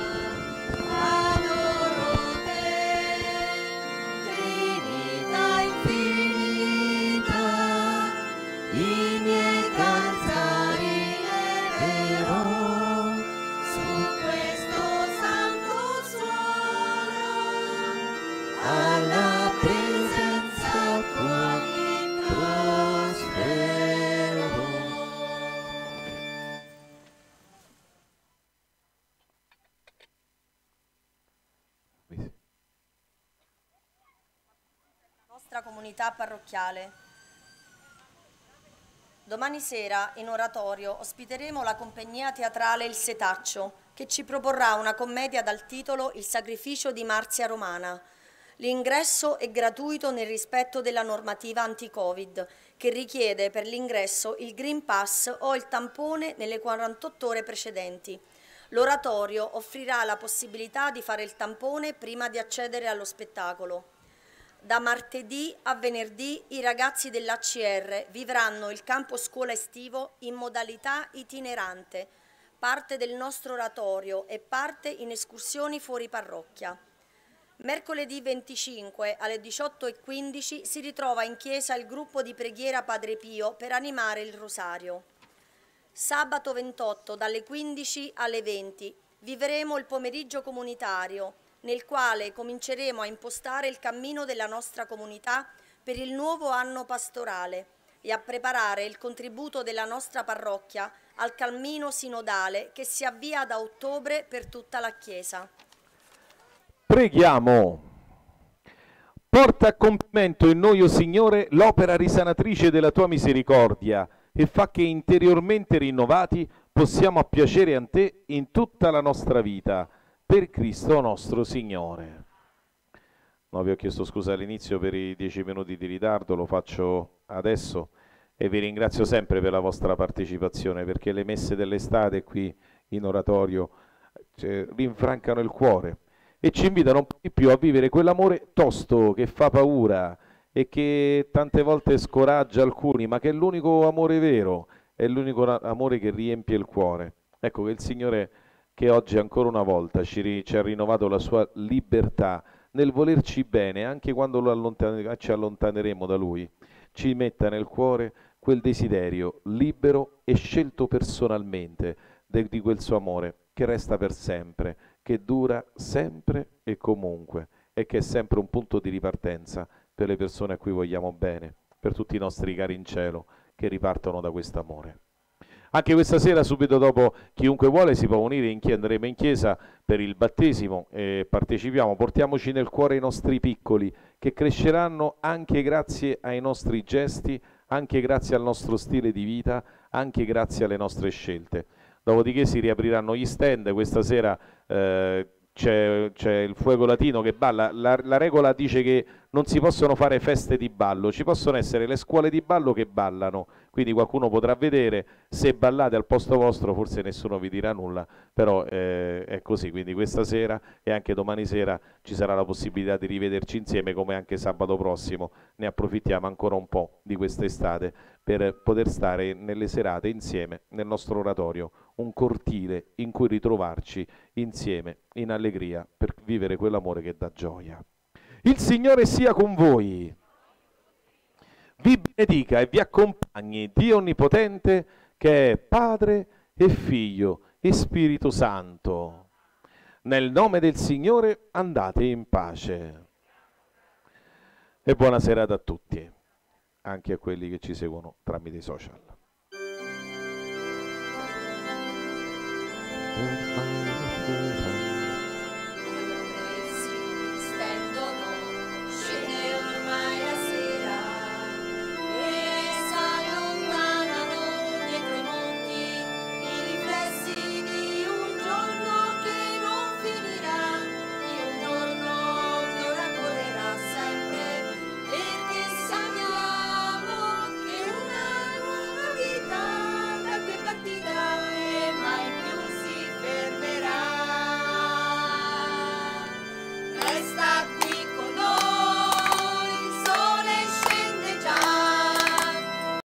adoro te, Trinità infinita, i miei calzari leverò su questo santo suolo, alla presenza tua mi prosterò. Nostra comunità parrocchiale. Domani sera in oratorio ospiteremo la compagnia teatrale Il Setaccio, che ci proporrà una commedia dal titolo Il sacrificio di Marzia Romana. L'ingresso è gratuito nel rispetto della normativa anti-Covid, che richiede per l'ingresso il Green Pass o il tampone nelle 48 ore precedenti. L'oratorio offrirà la possibilità di fare il tampone prima di accedere allo spettacolo. Da martedì a venerdì i ragazzi dell'ACR vivranno il campo scuola estivo in modalità itinerante, parte del nostro oratorio e parte in escursioni fuori parrocchia. Mercoledì 25 alle 18:15 si ritrova in chiesa il gruppo di preghiera Padre Pio per animare il rosario. Sabato 28 dalle 15 alle 20 vivremo il pomeriggio comunitario, nel quale cominceremo a impostare il cammino della nostra comunità per il nuovo anno pastorale e a preparare il contributo della nostra parrocchia al cammino sinodale che si avvia da ottobre per tutta la Chiesa. Preghiamo. Porta a compimento in noi, o Signore, l'opera risanatrice della tua misericordia e fa che interiormente rinnovati possiamo appiacere a te in tutta la nostra vita. Per Cristo nostro Signore. No, vi ho chiesto scusa all'inizio per i 10 minuti di ritardo, lo faccio adesso e vi ringrazio sempre per la vostra partecipazione, perché le messe dell'estate qui in oratorio rinfrancano il cuore e ci invitano un po' di più a vivere quell'amore tosto che fa paura e che tante volte scoraggia alcuni, ma che è l'unico amore vero, è l'unico amore che riempie il cuore. Ecco che il Signore, che oggi ancora una volta ci ha rinnovato la sua libertà nel volerci bene, anche quando ci allontaneremo da Lui, ci metta nel cuore quel desiderio libero e scelto personalmente di quel suo amore che resta per sempre, che dura sempre e comunque e che è sempre un punto di ripartenza per le persone a cui vogliamo bene, per tutti i nostri cari in cielo che ripartono da questo amore. Anche questa sera, subito dopo, chiunque vuole si può unire, andremo in chiesa per il battesimo e partecipiamo. Portiamoci nel cuore i nostri piccoli, che cresceranno anche grazie ai nostri gesti, anche grazie al nostro stile di vita, anche grazie alle nostre scelte. Dopodiché si riapriranno gli stand. Questa sera c'è il fuoco latino che balla. La regola dice che non si possono fare feste di ballo, ci possono essere le scuole di ballo che ballano, quindi qualcuno potrà vedere, se ballate al posto vostro forse nessuno vi dirà nulla, però è così, quindi questa sera e anche domani sera ci sarà la possibilità di rivederci insieme, come anche sabato prossimo. Ne approfittiamo ancora un po' di quest'estate per poter stare nelle serate insieme nel nostro oratorio, un cortile in cui ritrovarci insieme in allegria per vivere quell'amore che dà gioia. Il Signore sia con voi, vi benedica e vi accompagni Dio Onnipotente, che è Padre e Figlio e Spirito Santo. Nel nome del Signore andate in pace. E buona serata a tutti, anche a quelli che ci seguono tramite i social.